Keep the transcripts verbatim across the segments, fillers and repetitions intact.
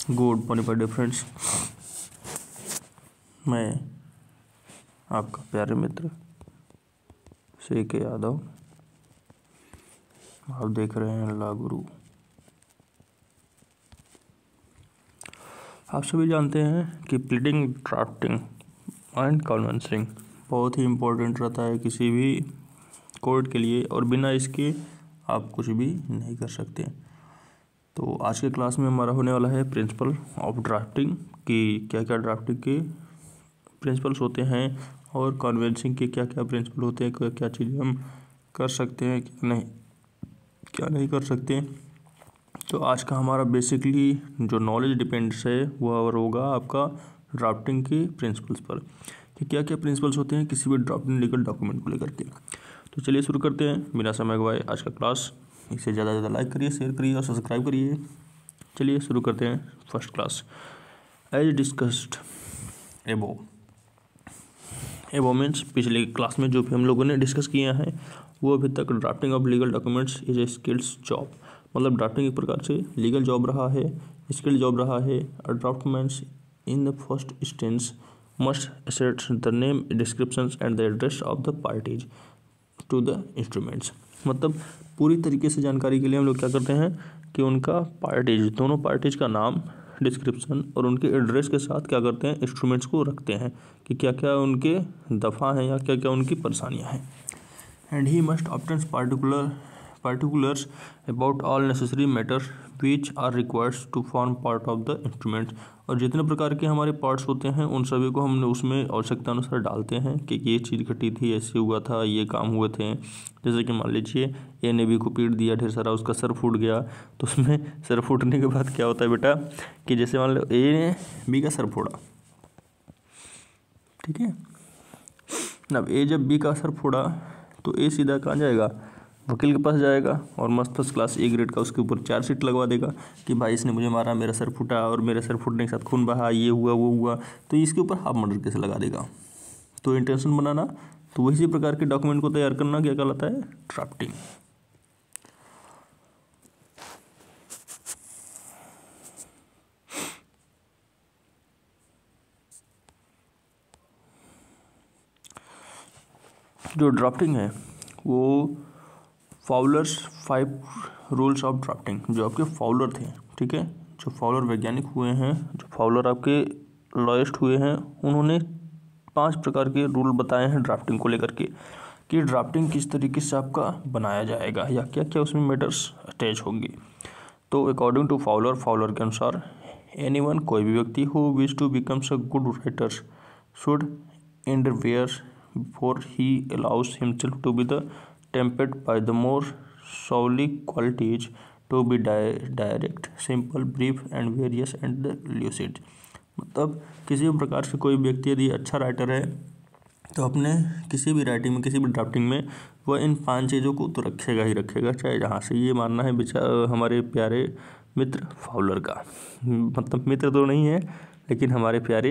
Good morning dear friends, मैं आपका प्यारे मित्र सी के यादव। आप देख रहे हैं ला गुरु। आप सभी जानते हैं कि प्लीडिंग, ड्राफ्टिंग एंड कन्विंसिंग बहुत ही इम्पोर्टेंट रहता है किसी भी कोर्ट के लिए, और बिना इसके आप कुछ भी नहीं कर सकते। तो आज के क्लास में हमारा होने वाला है प्रिंसिपल ऑफ ड्राफ्टिंग कि क्या क्या ड्राफ्टिंग के प्रिंसिपल्स होते हैं और कन्वेंसिंग के क्या क्या प्रिंसिपल होते हैं, क्या क्या चीज़ें हम कर सकते हैं, क्या नहीं क्या नहीं कर सकते। तो आज का हमारा बेसिकली जो नॉलेज डिपेंड्स है वह होगा आपका ड्राफ्टिंग के प्रिंसिपल्स पर कि क्या क्या प्रिंसिपल्स होते हैं किसी भी ड्राफ्टिंग लीगल डॉक्यूमेंट को लेकर के। तो चलिए शुरू करते हैं बिना समय गवाए आज का क्लास। इसे ज़्यादा से ज़्यादा लाइक करिए, शेयर करिए और सब्सक्राइब करिए। चलिए शुरू करते हैं फर्स्ट क्लास। एज डिस्कस्ड एबो एबो मीन्स पिछले क्लास में जो भी हम लोगों ने डिस्कस किया है वो अभी तक drafting of legal documents is a skills job, मतलब ड्राफ्टिंग एक प्रकार से लीगल जॉब रहा है, स्किल जॉब रहा है। Draftsman in the first instance must asserts the name, descriptions and the address of the parties to the instruments. मतलब पूरी तरीके से जानकारी के लिए हम लोग क्या करते हैं कि उनका पार्टीज, दोनों पार्टीज का नाम, डिस्क्रिप्शन और उनके एड्रेस के साथ क्या करते हैं, इंस्ट्रूमेंट्स को रखते हैं कि क्या क्या उनके दफ़ा हैं या क्या क्या उनकी परेशानियां हैं। And he must obtain particular particulars about all necessary matter which are required to form part of the instrument। और जितने प्रकार के हमारे पार्ट्स होते हैं उन सभी को हमने उसमें आवश्यकता अनुसार डालते हैं कि ये चीज़ घटी थी, ऐसे हुआ था, ये काम हुए थे। जैसे कि मान लीजिए ए ने बी को पीट दिया ढेर सारा, उसका सर फूट गया। तो उसमें सर फूटने के बाद क्या होता है बेटा कि जैसे मान लो ए ने बी का सर फोड़ा, ठीक है। अब ए जब बी का सर फोड़ा तो ए सीधा कहाँ जाएगा, वकील के पास जाएगा और मस्त फर्स्ट क्लास ए ग्रेड का उसके ऊपर चार्जशीट लगवा देगा कि भाई इसने मुझे मारा, मेरा सर फूटा और मेरे सर फूटने के साथ खून बहा, ये हुआ वो हुआ। तो इसके ऊपर हाफ मर्डर केस लगा देगा। तो इंटेंशन बनाना, तो वही प्रकार के डॉक्यूमेंट को तैयार करना क्या कहलाता है, ड्राफ्टिंग। जो ड्राफ्टिंग है वो Fowler's five rules of drafting, जो आपके फाउलर थे, ठीक है, जो फाउलर वैज्ञानिक हुए हैं, जो फाउलर आपके लॉयस्ट हुए हैं, उन्होंने पांच प्रकार के रूल बताए हैं ड्राफ्टिंग को लेकर के कि ड्राफ्टिंग किस तरीके से आपका बनाया जाएगा या क्या क्या उसमें मैटर्स अटैच होंगे। तो अकॉर्डिंग टू फाउलर फाउलर के अनुसार एनीवन, कोई भी व्यक्ति who wish to becomes a good writer should interfere before he allows himself to be the tempered by the more solely qualities to be di- direct, simple, brief and various and lucid। मतलब किसी भी प्रकार से कोई व्यक्ति यदि अच्छा writer है तो अपने किसी भी राइटिंग में, किसी भी ड्राफ्टिंग में वह इन पांच चीज़ों को तो रखेगा ही रखेगा, चाहे जहाँ से ये मानना है बेचारा हमारे प्यारे मित्र फाउलर का, मतलब मित्र तो नहीं है लेकिन हमारे प्यारे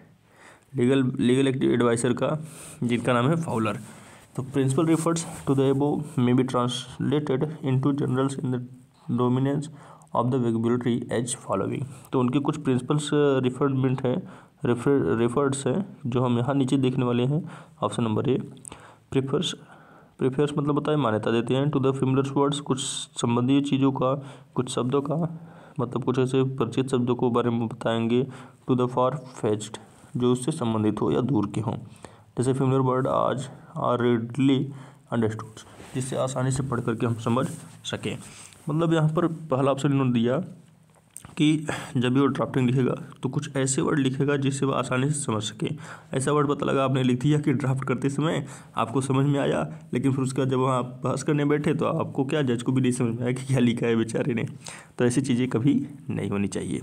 लीगल लीगल एडवाइसर का, जिनका नाम है फाउलर। तो principle refers to the above may be translated into generals in the dominance of the vocabulary as following. तो उनके कुछ प्रिंसिपल्स रिफरमेंट है, रेफर रेफर्ड्स हैं जो हम यहाँ नीचे देखने वाले हैं। Option number A, prefers prefers मतलब बताए मान्यता देते हैं टू द फेमिलियर वर्ड्स, कुछ संबंधी चीज़ों का, कुछ शब्दों का, मतलब कुछ ऐसे परिचित शब्दों को बारे में बताएंगे। टू द फार फेच्ड, जो उससे संबंधित हो या दूर के हों। जैसे familiar word as are readily understood, जिससे आसानी से पढ़ करके हम समझ सकें। मतलब यहाँ पर पहला ऑप्शन इन्होंने दिया कि जब भी वो ड्राफ्टिंग लिखेगा तो कुछ ऐसे वर्ड लिखेगा जिससे वह आसानी से समझ सके। ऐसा वर्ड पता लगा आपने लिख दिया कि ड्राफ्ट करते समय आपको समझ में आया, लेकिन फिर उसका जब वहाँ आप बहस करने बैठे तो आपको क्या, जज को भी नहीं समझ में आया कि क्या लिखा है बेचारे ने। तो ऐसी चीज़ें कभी नहीं होनी चाहिए।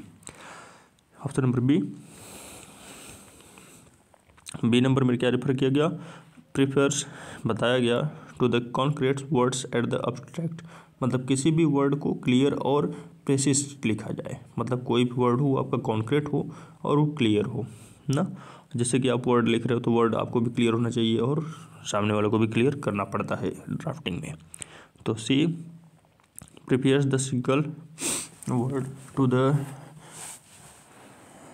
Option number B, B number में क्या रेफर किया गया, प्रिफर्स बताया गया to the concrete words at the abstract, मतलब किसी भी वर्ड को क्लियर और प्रेसिस लिखा जाए, मतलब कोई भी वर्ड हो आपका कॉन्क्रीट हो और वो क्लियर हो ना। जैसे कि आप वर्ड लिख रहे हो तो वर्ड आपको भी क्लियर होना चाहिए और सामने वाले को भी क्लियर करना पड़ता है ड्राफ्टिंग में। तो C prefers the single word to the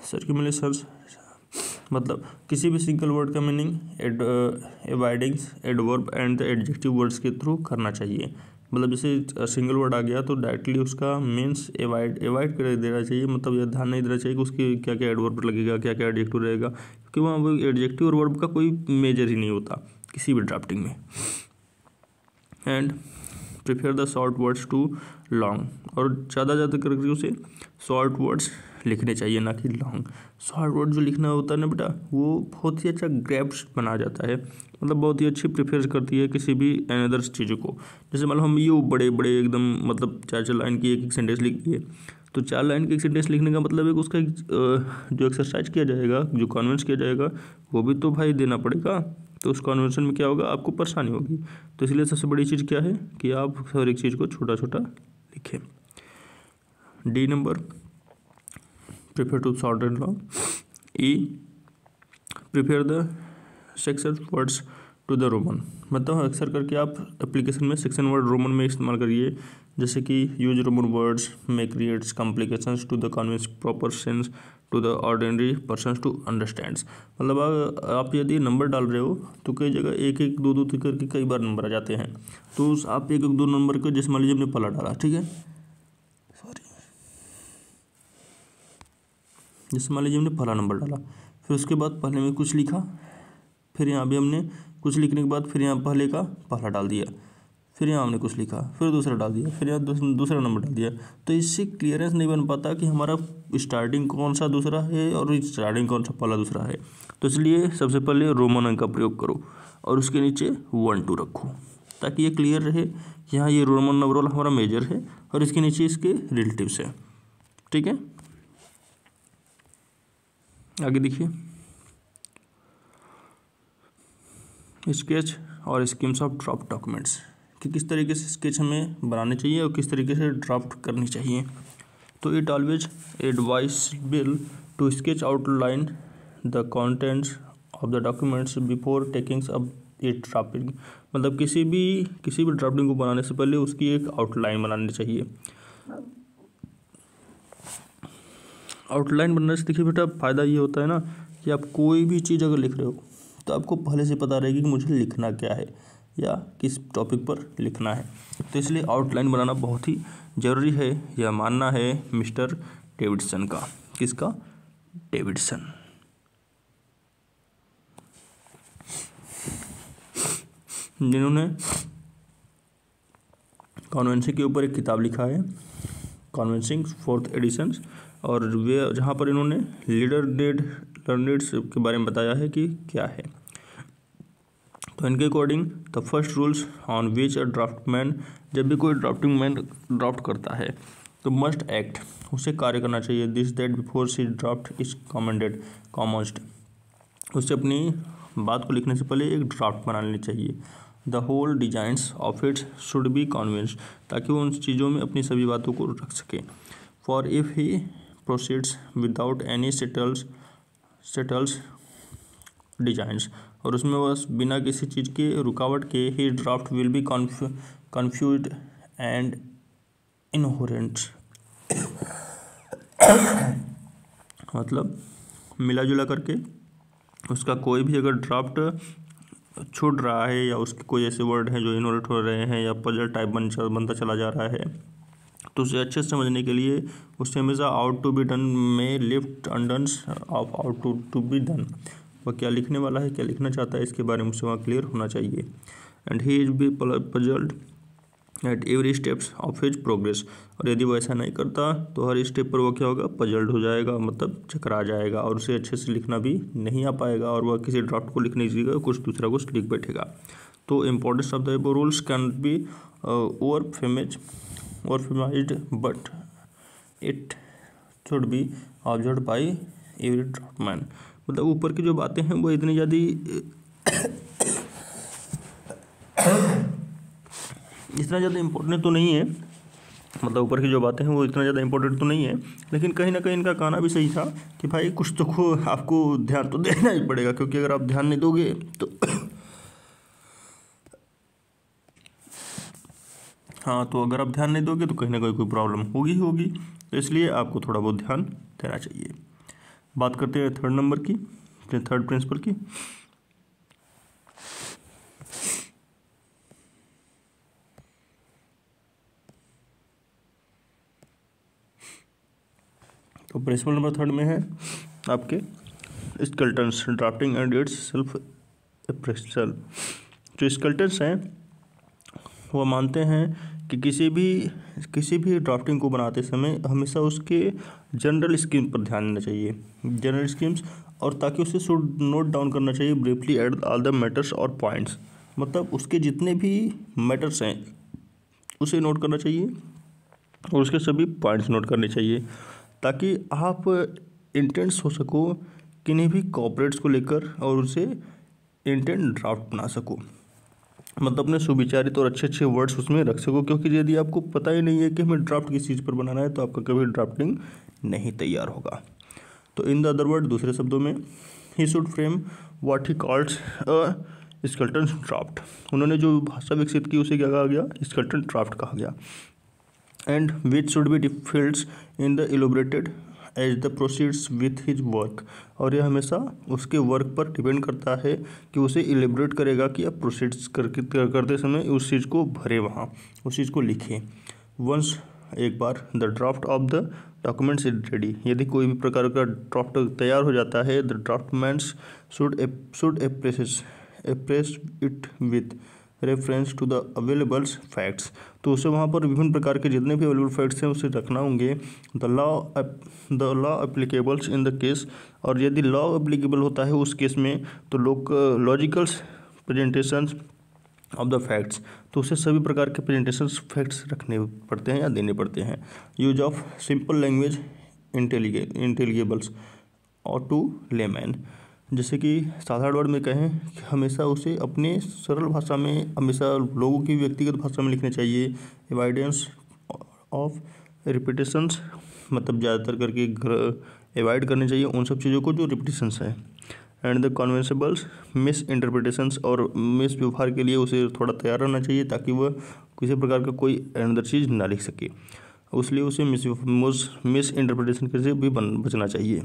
circumlocutions मतलब किसी भी सिंगल वर्ड का meaning add avoidings adverb and the adjective words के थ्रू करना चाहिए। मतलब जैसे सिंगल वर्ड आ गया तो डायरेक्टली उसका मीन्स एवाइड एवाइड कर देना चाहिए, मतलब यह ध्यान नहीं देना चाहिए कि उसकी क्या क्या एडवर्ब लगेगा, क्या क्या एडजेक्टिव रहेगा, क्योंकि वहाँ वो एडजेक्टिव और वर्ब का कोई मेजर ही नहीं होता किसी भी ड्राफ्टिंग में। And prefer the short words to long, और ज़्यादा ज़्यादा करके उसे शॉर्ट वर्ड्स लिखने चाहिए, ना कि लॉन्ग। शॉर्ट वर्ड जो लिखना होता है ना बेटा, वो बहुत ही अच्छा ग्रैप्स बना जाता है, मतलब बहुत ही अच्छी प्रिफेयर करती है किसी भी अनदर चीज़ों को। जैसे मान लो हम ये बड़े बड़े एकदम मतलब चार चार लाइन की एक एक सेंटेंस लिख दिए, तो चार लाइन की एक सेंटेंस लिखने का मतलब है कि उसका जो एक्सरसाइज किया जाएगा, जो कॉन्वेंस किया जाएगा, वो भी तो भाई देना पड़ेगा। तो उस कॉन्वेंशन में क्या होगा, आपको परेशानी होगी। तो इसलिए सबसे बड़ी चीज़ क्या है कि आप हर एक चीज़ को छोटा छोटा लिखें। D number, prefer to short and long. E, prefer the Saxon words to the Roman, मतलब अक्सर करके आप एप्लीकेशन में सेक्शन वर्ड रोमन में इस्तेमाल करिए, जैसे कि use Roman words may creates complications to the convince proper sense to the ordinary persons to understands. मतलब आप यदि नंबर डाल रहे हो तो कई जगह एक एक दो दो करके कई बार नंबर आ जाते हैं, तो आप एक एक दो नंबर को, जैसे मान लीजिए हमने पहला डाला, ठीक है, सॉरी, जैसे मान लीजिए हमने पहला नंबर डाला, फिर उसके बाद पहले में कुछ लिखा, फिर यहाँ भी हमने कुछ लिखने के बाद फिर यहाँ पहले का पहला डाल दिया, फिर यहाँ हमने कुछ लिखा, फिर दूसरा डाल दिया, फिर यहाँ दूसरा नंबर डाल दिया। तो इससे क्लियरेंस नहीं बन पाता कि हमारा स्टार्टिंग कौन सा दूसरा है और स्टार्टिंग कौन सा पहला दूसरा है। तो इसलिए सबसे पहले रोमन अंक का प्रयोग करो और उसके नीचे वन टू रखो, ताकि ये क्लियर रहे कि यहाँ ये रोमन नंबर हमारा मेजर है और इसके नीचे इसके रिलेटिव्स है। ठीक है, आगे देखिए, स्केच और स्कीम्स ऑफ ड्राफ्ट डॉक्यूमेंट्स, कि किस तरीके से स्केच हमें बनाने चाहिए और किस तरीके से ड्राफ्ट करनी चाहिए। तो it always advisable to sketch outline the contents of the documents before taking up it drafting, मतलब किसी भी किसी भी ड्राफ्टिंग को बनाने से पहले उसकी एक आउटलाइन बनानी चाहिए। आउटलाइन बनने से देखिए बेटा फ़ायदा ये होता है ना कि आप कोई भी चीज़ अगर लिख रहे हो तो आपको पहले से पता रहेगी कि मुझे लिखना क्या है या किस टॉपिक पर लिखना है। तो इसलिए आउटलाइन बनाना बहुत ही ज़रूरी है, यह मानना है मिस्टर डेविडसन का। किसका? डेविडसन। जिन्होंने कॉन्वेंसिंग के ऊपर एक किताब लिखा है, कॉन्वेंसिंग फोर्थ एडिशन, और वे जहाँ पर इन्होंने लीडर डेड लर्निड्स के बारे में बताया है कि क्या है। तो इनके according the first rules on which a draftsman, जब भी कोई ड्राफ्टिंग मैन ड्राफ्ट करता है तो मस्ट एक्ट, उसे कार्य करना चाहिए, this that before she draft is commended कॉमोस्ट, उसे अपनी बात को लिखने से पहले एक ड्राफ्ट बना लेनी चाहिए। The whole designs of its should be convinced, ताकि वो उन चीज़ों में अपनी सभी बातों को रख सके। For if he proceeds without any settles settles designs, और उसमें बस बिना किसी चीज़ के रुकावट के ही draft will be confused and inherent, मतलब मिला जुला करके उसका कोई भी अगर ड्राफ्ट छूट रहा है या उसके कोई ऐसे वर्ड हैं जो इनोरेट हो रहे हैं या पजल टाइप बन बनता चला जा रहा है, तो उसे अच्छे से समझने के लिए उससे हमेशा आउट टू बी डन में लिफ्ट अंडन्स of out to to be done, वह क्या लिखने वाला है, क्या लिखना चाहता है, इसके बारे में उसे वहाँ क्लियर होना चाहिए। And he is be puzzled at every steps of his progress, और यदि वो ऐसा नहीं करता तो हर स्टेप पर वो क्या होगा, पजल्ड हो जाएगा, मतलब चकरा जाएगा और उसे अच्छे से लिखना भी नहीं आ पाएगा और वह किसी ड्राफ्ट को लिखने की जगह कुछ दूसरा कुछ लिख बैठेगा। तो importance of the above rules can be over फेमेज over emphasized but it should be observe by every draftsman, मतलब ऊपर की जो बातें हैं वो इतनी ज़्यादा इतना ज़्यादा इम्पोर्टेंट तो नहीं है, मतलब ऊपर की जो बातें हैं वो इतना ज़्यादा इम्पोर्टेंट तो नहीं है, लेकिन कहीं ना कहीं इनका कहना भी सही था कि भाई कुछ तो को आपको ध्यान तो देना ही पड़ेगा, क्योंकि अगर आप ध्यान नहीं दोगे तो हाँ तो अगर आप ध्यान नहीं दोगे तो कहीं ना कहीं कोई प्रॉब्लम होगी ही होगी, तो इसलिए आपको थोड़ा बहुत ध्यान देना चाहिए। बात करते हैं थर्ड नंबर की, थर्ड प्रिंसिपल की। तो प्रिंसिपल नंबर थर्ड में है आपके skeletons, drafting and its self appraisal. जो स्केलेटन्स हैं वो मानते हैं कि किसी भी किसी भी ड्राफ्टिंग को बनाते समय हमेशा उसके जनरल स्कीम पर ध्यान देना चाहिए, जनरल स्कीम्स, और ताकि उसे शुड नोट डाउन करना चाहिए briefly at all the matters और पॉइंट्स। मतलब उसके जितने भी मैटर्स हैं उसे नोट करना चाहिए और उसके सभी पॉइंट्स नोट करने चाहिए, ताकि आप इंटेंट्स हो सको किन्हीं भी कॉर्पोरेट्स को लेकर और उसे इंटेंट ड्राफ्ट बना सको। मतलब अपने सुविचारित और अच्छे अच्छे वर्ड्स उसमें रख सको, क्योंकि यदि आपको पता ही नहीं है कि हमें ड्राफ्ट किस चीज़ पर बनाना है तो आपका कभी ड्राफ्टिंग नहीं तैयार होगा। तो इन द अदर वर्ड, दूसरे शब्दों में, he should frame what he calls a skeleton draft. उन्होंने जो भाषा विकसित की उसे क्या कहा गया? स्केलेटन ड्राफ्ट कहा गया। एंड विच शुड बी डिफिल्ड्स in the elaborated as the proceeds with his work. और यह हमेशा उसके वर्क पर डिपेंड करता है कि उसे इलेबरेट करेगा कि आप प्रोसीड्स करके करते समय उस चीज़ को भरे, वहाँ उस चीज़ को लिखे। वंस, एक बार, the draft of the documents is ready. यदि कोई भी प्रकार का ड्राफ्ट तैयार हो जाता है, the draftsman's should should appraise appraise it with reference to the availables facts. तो उसे वहाँ पर विभिन्न प्रकार के जितने भी अवेलेबल फैक्ट्स हैं उसे रखना होंगे। The law the law applicables in the case, और यदि लॉ एप्लीकेबल होता है उस केस में तो लोग logicals presentations of the facts, तो उसे सभी प्रकार के प्रेजेंटेशंस फैक्ट्स रखने पड़ते हैं या देने पड़ते हैं। Use of simple language intelligible intelligibles और टू लेमैन, जैसे कि साधारण वर्ड में कहें कि हमेशा उसे अपने सरल भाषा में, हमेशा लोगों की व्यक्तिगत भाषा में लिखने चाहिए। एवॉइडेंस ऑफ रिपीटेशंस, मतलब ज़्यादातर करके एवॉइड करने चाहिए उन सब चीज़ों को जो रिपीटेशंस हैं। And the conveyancables miss interpretations, और मिस व्यवहार के लिए उसे थोड़ा तैयार रहना चाहिए ताकि वह किसी प्रकार का कोई अंदर चीज़ ना लिख सके, उसलिए उसे मिस मिस इंटरप्रिटेशन से भी बचना चाहिए।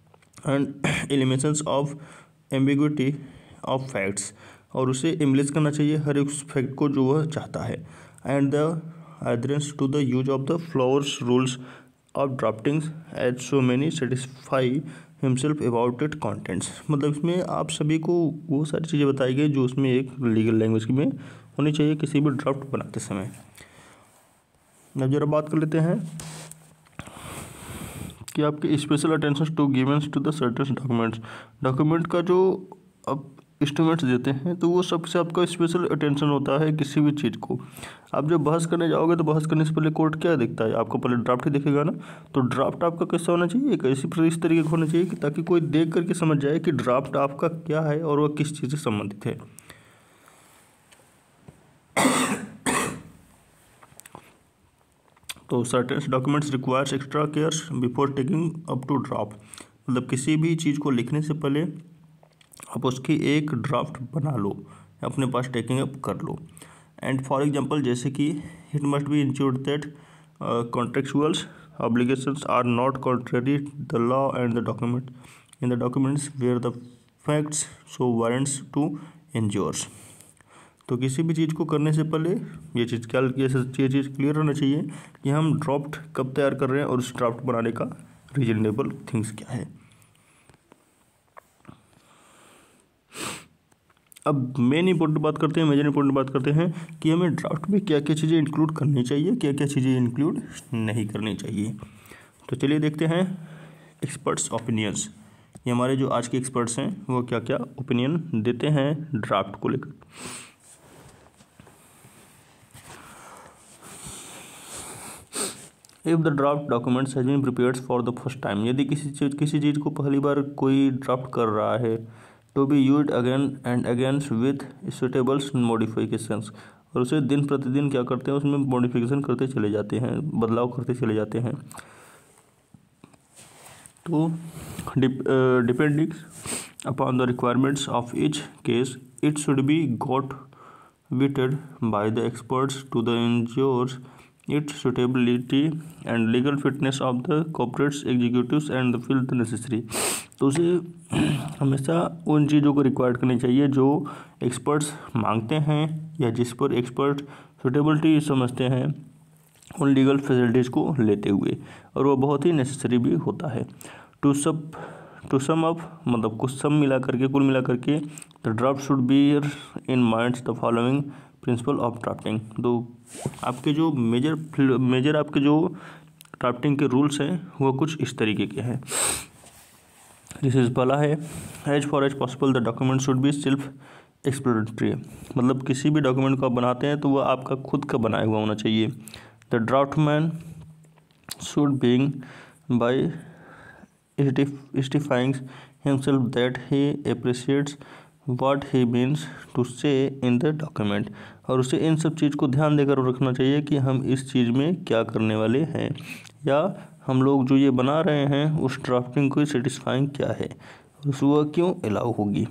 And eliminations of ambiguity of facts, और उसे इम्प्लीस करना चाहिए हर एक फैक्ट को जो वह चाहता है। And the adherence to the use of the flowers rules of drafting as so many satisfy himself about it contents. मतलब इसमें आप सभी को वो सारी चीज़ें बताई गई जो उसमें एक लीगल लैंग्वेज में होनी चाहिए किसी भी ड्राफ्ट बनाते समय। अब जरा बात कर लेते हैं कि आपके special attention to givens to the certain documents. Document का जो आप इंस्ट्रूमेंट्स देते हैं तो वो सबसे आपका स्पेशल अटेंशन होता है किसी भी चीज़ को। आप जब बहस करने जाओगे तो बहस करने से पहले कोर्ट क्या देखता है? आपको पहले ड्राफ्ट ही देखेगा ना। तो ड्राफ्ट आपका कैसा होना चाहिए? एक ऐसी इस तरीके का होना चाहिए कि ताकि कोई देख करके समझ जाए कि ड्राफ्ट आपका क्या है और वह किस चीज़ से संबंधित है। तो certain documents requires extra cares before taking up to draft. मतलब किसी भी चीज़ को लिखने से पहले आप उसकी एक ड्राफ्ट बना लो, अपने पास टेकिंग अप कर लो। एंड फॉर एग्जांपल, जैसे कि it must be ensured that contractuals obligations are not contrary the law and the document in the documents where the facts so warrants to ensures. तो किसी भी चीज़ को करने से पहले ये चीज़ क्या ये चीज़ क्लियर रहना चाहिए कि हम ड्राफ्ट कब तैयार कर रहे हैं और उस ड्राफ्ट बनाने का रीजनेबल थिंग्स क्या है। अब मेन इंपॉर्टेंट बात करते हैं, मेजर इंपॉर्टेंट बात करते हैं कि हमें ड्राफ्ट में क्या क्या चीज़ें इंक्लूड करनी चाहिए, क्या क्या चीज़ें इंक्लूड नहीं करनी चाहिए। तो चलिए देखते हैं एक्सपर्ट्स ओपिनियंस। ये हमारे जो आज के एक्सपर्ट्स हैं वो क्या क्या ओपिनियन देते हैं ड्राफ्ट को लेकर। If the draft documents has been prepared for the first time, यदि किसी चीज किसी चीज़ को पहली बार कोई ड्राफ्ट कर रहा है, to be used again and again with suitables modifications, और उसे दिन प्रतिदिन क्या करते हैं उसमें मॉडिफिकेशन करते चले जाते हैं, बदलाव करते चले जाते हैं। तो depending upon the requirements of each case it should be got vetted by the experts to the ensure its suitability and legal fitness of the corporates executives and feel the necessary। तो उसे हमेशा उन चीज़ों को required करनी चाहिए जो experts मांगते हैं या जिस पर एक्सपर्ट सुटेबिलिटी समझते हैं उन लीगल फैसिलिटीज़ को लेते हुए, और वो बहुत ही नेसेसरी भी होता है। टू सब टू सम अप मतलब कुछ सब मिला करके कुल मिला करके the draft should bear in minds the following principle of drafting. तो आपके जो मेजर मेजर आपके जो ड्राफ्टिंग के रूल्स हैं वो कुछ इस तरीके के हैं। जैसे पहला है as far as possible the document should be self explanatory, मतलब किसी भी डॉक्यूमेंट को आप बनाते हैं तो वह आपका खुद का बनाया हुआ होना चाहिए। The draftsman should being satisfying himself that he appreciates what he means to say in the document, और उसे इन सब चीज़ को ध्यान देकर रखना चाहिए कि हम इस चीज़ में क्या करने वाले हैं, या हम लोग जो ये बना रहे हैं उस ड्राफ्टिंग को सेटिस्फाइंग क्या है, उस वह क्यों अलाउ होगी।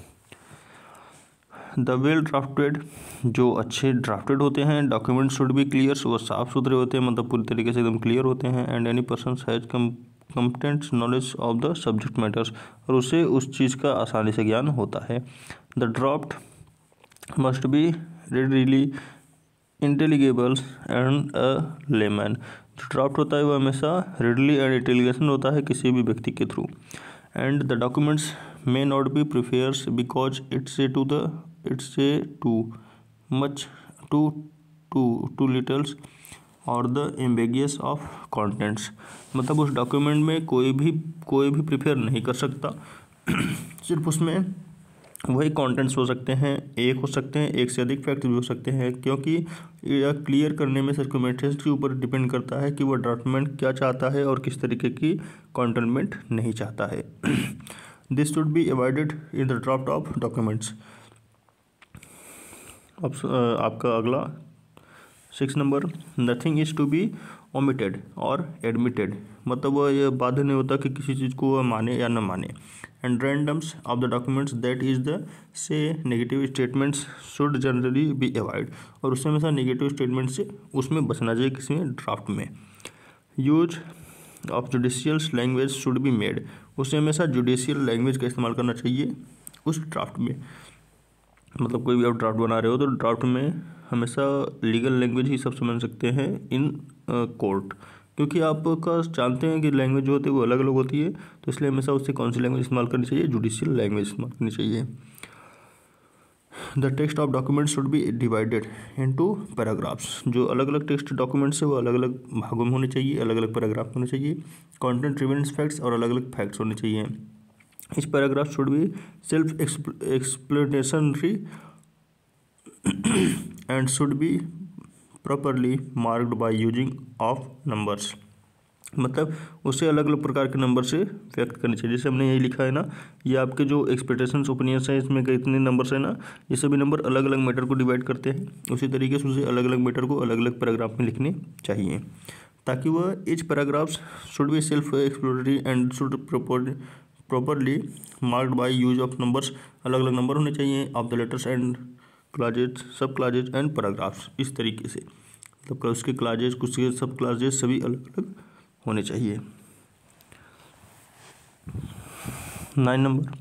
द वेल ड्राफ्टेड, जो अच्छे ड्राफ्टेड होते हैं डॉक्यूमेंट शुड बी क्लियर, वो साफ़ सुथरे होते हैं, मतलब पूरी तरीके से एकदम क्लियर होते हैं। And any person has competent knowledge of the subject matters, और उसे उस चीज़ का आसानी से ज्ञान होता है। The draft must be readily intelligible and a layman, जो ड्राफ्ट होता है वो हमेशा रेडली एंड इंटेलिजेशन होता है किसी भी व्यक्ति के through. And the documents may not be preferred because it's a to the it's a too much too too too little or the ambiguous of contents, मतलब उस डॉक्यूमेंट में कोई भी कोई भी प्रिफेयर नहीं कर सकता सिर्फ उसमें वही कंटेंट्स हो सकते हैं, एक हो सकते हैं, एक से अधिक फैक्ट भी हो सकते हैं, क्योंकि यह क्लियर करने में सर्कुमेंटेशन के ऊपर डिपेंड करता है कि वह डॉक्यूमेंट क्या चाहता है और किस तरीके की कंटेंटमेंट नहीं चाहता है। This should be avoided in the draft of documents। अब आपका अगला six number, nothing is to be omitted और एडमिटेड, मतलब वह यह बाध्य नहीं होता कि किसी चीज़ को वह माने या न माने। And randoms of the documents that is the say negative statements should generally be avoid, और उससे हमेशा नेगेटिव स्टेटमेंट से उसमें बचना चाहिए किसी में ड्राफ्ट में। Use of judicial language should be made, उससे हमेशा जुडिशियल लैंग्वेज का इस्तेमाल करना चाहिए उस ड्राफ्ट में, मतलब कोई भी आप ड्राफ्ट बना रहे हो तो ड्राफ्ट में हमेशा लीगल लैंग्वेज ही सब समझ सकते हैं इन कोर्ट, क्योंकि आपका जानते हैं कि लैंग्वेज जो होती है वो अलग अलग होती है, तो इसलिए हमेशा उससे कौन सी लैंग्वेज इस्तेमाल करनी चाहिए, जुडिशियल लैंग्वेज इस्तेमाल करनी चाहिए। The text of document should be divided into paragraphs, जो अलग अलग टेक्स्ट डॉक्यूमेंट्स है वो अलग अलग भागों में होने चाहिए, अलग अलग पैराग्राफ होने चाहिए। कंटेंट ड्रिवन फैक्ट्स और अलग अलग फैक्ट्स होने चाहिए। इस paragraph should be self explanationary and should be properly marked by using of numbers, मतलब उसे अलग अलग प्रकार के नंबर से व्यक्त करनी चाहिए। जैसे हमने यही लिखा है ना, ये आपके जो एक्सपेक्टेशंस ओपिनियंस हैं इसमें कितने नंबर्स हैं ना, ये सभी नंबर अलग अलग मैटर को डिवाइड करते हैं, उसी तरीके से उसे अलग अलग मैटर को अलग अलग पैराग्राफ में लिखने चाहिए, ताकि वह each paragraphs should be self exploratory and should properly marked by use of numbers, अलग अलग नंबर होने चाहिए of the letters and clauses sub clauses and paragraphs, इस तरीके से मतलब उसके क्लाजेज कुछ सब क्लाजेज सभी अलग अलग होने चाहिए। Nine number,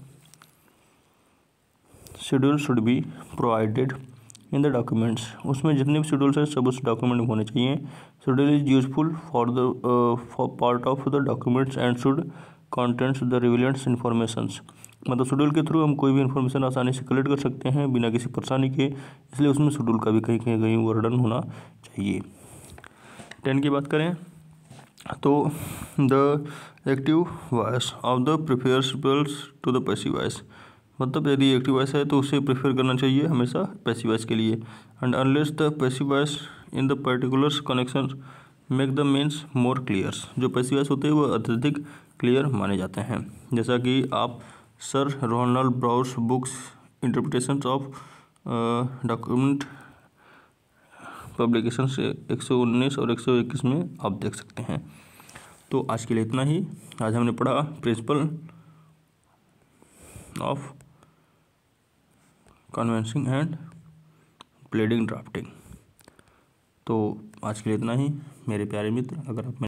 schedule should be provided in the documents, उसमें जितने भी शेड्यूल्स हैं सब उस डॉक्यूमेंट में होने चाहिए। Schedule is useful for the for part of the documents and should contents the relevant informations, मतलब शेड्यूल के थ्रू हम कोई भी इन्फॉर्मेशन आसानी से कलेक्ट कर सकते हैं बिना किसी परेशानी के, इसलिए उसमें शेड्यूल का भी कहीं कहीं कहीं वर्णन होना चाहिए। टेन की बात करें तो the active voice of the preferables to the passive voice, मतलब यदि एक्टिव वॉइस है तो उसे प्रेफर करना चाहिए हमेशा पैसिव वॉइस के लिए। And unless the passive voice in the particular connection make the means more clear, जो पैसिव वॉइस होते हैं वो अत्यधिक क्लियर माने जाते हैं। जैसा कि आप sir Ronald Burrows books interpretation of document publication से एक सौ उन्नीस और एक सौ इक्कीस में आप देख सकते हैं। तो आज के लिए इतना ही। आज हमने पढ़ा principle of conveyancing and pleading drafting. तो आज के लिए इतना ही मेरे प्यारे मित्र। अगर आप